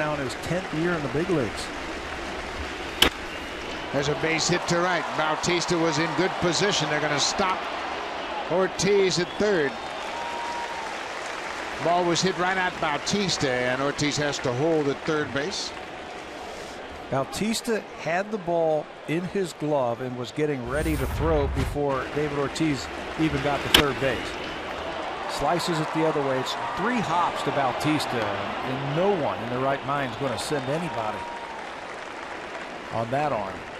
now in his 10th year in the big leagues. There's a base hit to right. Bautista was in good position. They're going to stop Ortiz at third. Ball was hit right at Bautista, and Ortiz has to hold at third base. Bautista had the ball in his glove and was getting ready to throw before David Ortiz even got to third base. Slices it the other way. It's 3 hops to Bautista, and no one in their right mind is going to send anybody on that arm.